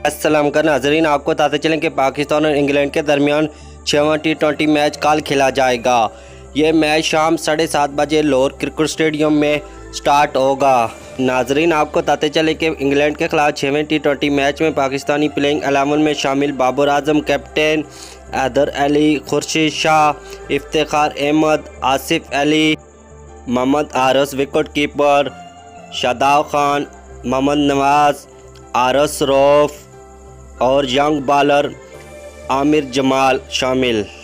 अस्सलाम का नाजरीन, आपको बताते चलें कि पाकिस्तान और इंग्लैंड के दरमियान 6वां T20 मैच कल खेला जाएगा। ये मैच शाम 7:30 बजे लाहौर क्रिकेट स्टेडियम में स्टार्ट होगा। नाजरीन, आपको बताते चले कि इंग्लैंड के खिलाफ 6वें T20 मैच में पाकिस्तानी प्लेइंग 11 में शामिल Babar Azam captain, Haider Ali, Khurshid Shah, Iftikhar Ahmed, Asif Ali, Mohammad Haris wicket keeper, Shadab Khan, Mohammad Nawaz, Haris Rauf और यंग बॉलर आमिर जमाल शामिल।